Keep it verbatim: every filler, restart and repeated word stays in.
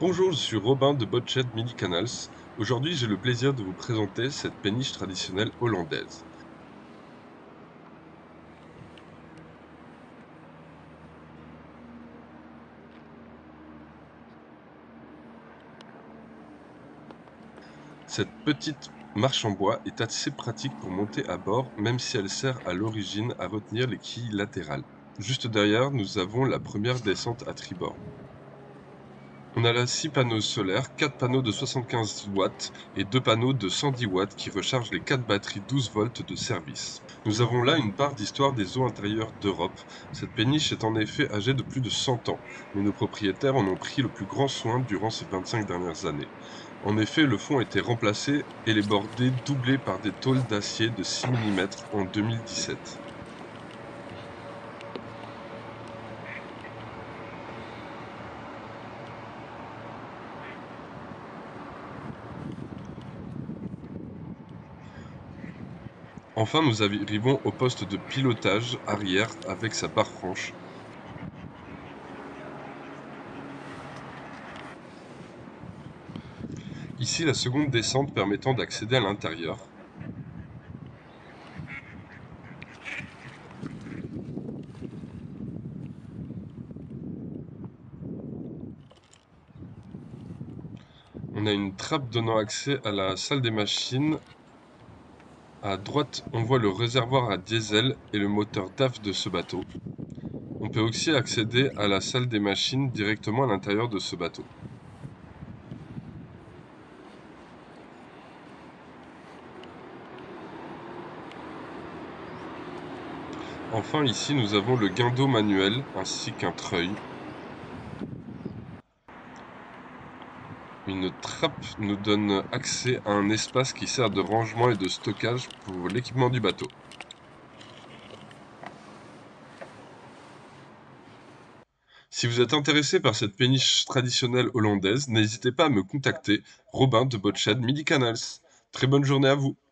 Bonjour, je suis Robin de Botshed Mini Canals. Aujourd'hui, j'ai le plaisir de vous présenter cette péniche traditionnelle hollandaise. Cette petite marche en bois est assez pratique pour monter à bord, même si elle sert à l'origine à retenir les quilles latérales. Juste derrière, nous avons la première descente à tribord. On a là six panneaux solaires, quatre panneaux de soixante-quinze watts et deux panneaux de cent dix watts qui rechargent les quatre batteries douze volts de service. Nous avons là une part d'histoire des eaux intérieures d'Europe. Cette péniche est en effet âgée de plus de cent ans, mais nos propriétaires en ont pris le plus grand soin durant ces vingt-cinq dernières années. En effet, le fond a été remplacé et les bordées doublées par des tôles d'acier de six millimètres en deux mille dix-sept. Enfin, nous arrivons au poste de pilotage arrière avec sa barre franche. Ici, la seconde descente permettant d'accéder à l'intérieur. On a une trappe donnant accès à la salle des machines. À droite, on voit le réservoir à diesel et le moteur D A F de ce bateau. On peut aussi accéder à la salle des machines directement à l'intérieur de ce bateau. Enfin, ici, nous avons le guindeau manuel ainsi qu'un treuil. Une trappe nous donne accès à un espace qui sert de rangement et de stockage pour l'équipement du bateau. Si vous êtes intéressé par cette péniche traditionnelle hollandaise, n'hésitez pas à me contacter, Robin de Botshed Midi Canals. Très bonne journée à vous.